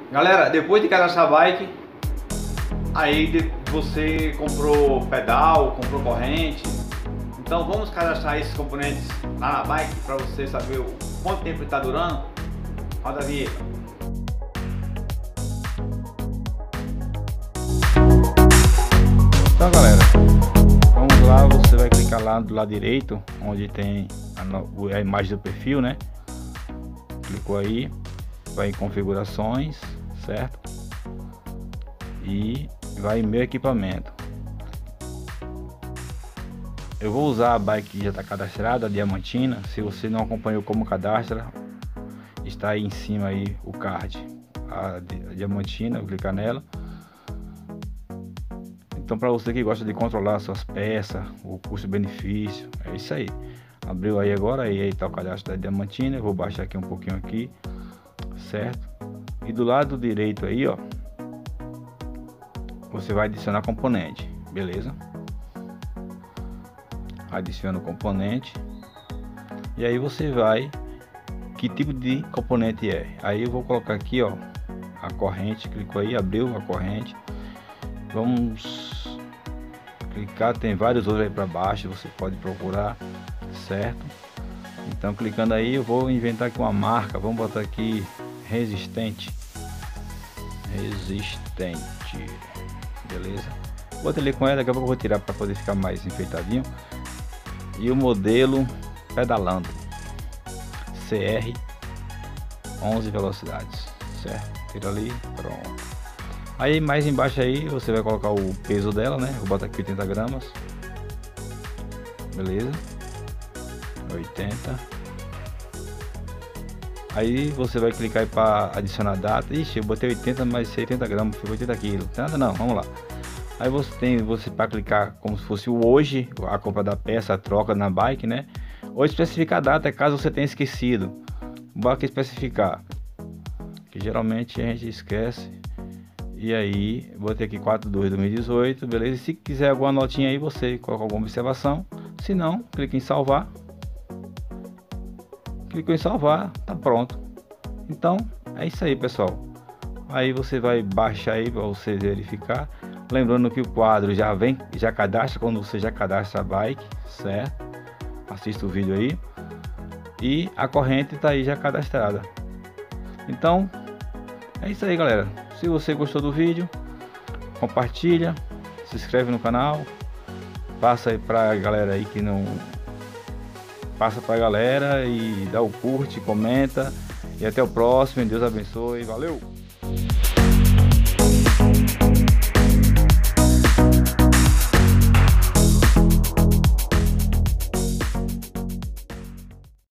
Galera, depois de cadastrar a bike, aí você comprou pedal, comprou corrente. Então vamos cadastrar esses componentes lá na bike para você saber o quanto tempo ele está durando. Roda a vinheta. Então galera, vamos lá, você vai clicar lá do lado direito, onde tem a imagem do perfil, né? Clicou aí, vai em configurações, certo? E vai em meu equipamento. Eu vou usar a bike que já está cadastrada, a Diamantina. Se você não acompanhou como cadastra, está aí em cima aí o card, a Diamantina, vou clicar nela. Então, para você que gosta de controlar suas peças, o custo-benefício, é isso aí. Abriu aí agora, aí está o cadastro da Diamantina. Eu vou baixar aqui um pouquinho aqui, certo? E do lado direito aí, ó, você vai adicionar componente, beleza? Adiciona o componente. E aí você vai, que tipo de componente é? Aí eu vou colocar aqui, ó, a corrente. Clicou aí, abriu a corrente. Vamos clicar, tem vários outros aí para baixo, você pode procurar, certo? Então clicando aí, eu vou inventar aqui uma marca. Vamos botar aqui resistente, beleza? Botei ali com ela, daqui a pouco eu vou tirar para poder ficar mais enfeitadinho. E o modelo pedalando CR 11 velocidades, certo? Tira ali, pronto. Aí mais embaixo aí você vai colocar o peso dela, né? Vou botar aqui 80 gramas, beleza? 80. Aí você vai clicar aí para adicionar data. Ixi, eu botei 80, mas 80 gramas, foi 80 quilos. Nada não, vamos lá. Aí você para clicar como se fosse o hoje, a compra da peça, a troca na bike, né? Ou especificar a data, caso você tenha esquecido. Bora aqui especificar, que geralmente a gente esquece. E aí, botei aqui 4/2/2018, beleza? E se quiser alguma notinha aí, você coloca alguma observação. Se não, clica em salvar. Clicou em salvar, tá pronto. Então, é isso aí, pessoal. Aí você vai baixar aí para você verificar. Lembrando que o quadro já cadastra quando você já cadastra a bike, certo? Assista o vídeo aí. E a corrente tá aí já cadastrada. Então, é isso aí, galera. Se você gostou do vídeo, compartilha, se inscreve no canal, passa aí pra galera aí que não... Passa pra galera e dá o curte, comenta. E até o próximo. Deus abençoe. Valeu!